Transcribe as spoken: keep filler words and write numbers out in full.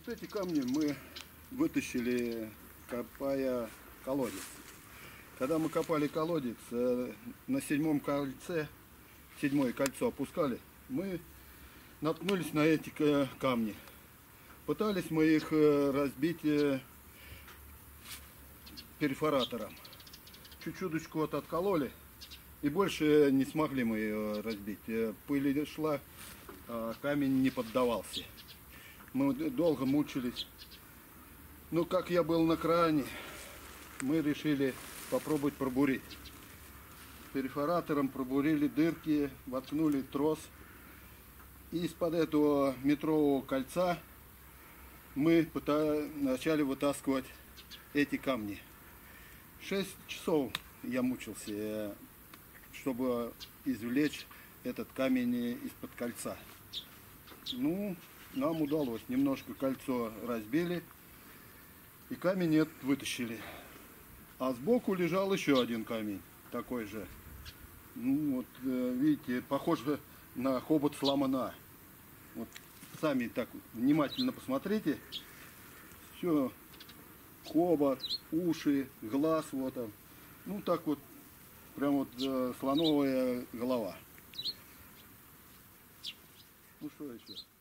Вот эти камни мы вытащили, копая колодец. Когда мы копали колодец, на седьмом кольце, седьмое кольцо опускали, мы наткнулись на эти камни. Пытались мы их разбить перфоратором. Чуть-чуточку вот откололи, и больше не смогли мы ее разбить. Пыль шла, а камень не поддавался. Мы долго мучились. Но как я был на кране, мы решили попробовать пробурить. Перфоратором пробурили дырки, воткнули трос. И из-под этого метрового кольца мы начали вытаскивать эти камни. Шесть часов я мучился, чтобы извлечь этот камень из-под кольца. Ну, нам удалось. Немножко кольцо разбили и камень этот вытащили. А сбоку лежал еще один камень, такой же. Ну, вот, видите, похоже на хобот слона. Вот, сами так внимательно посмотрите. Все, хобот, уши, глаз, вот он. Ну, так вот, прям вот слоновая голова. Ну, что еще?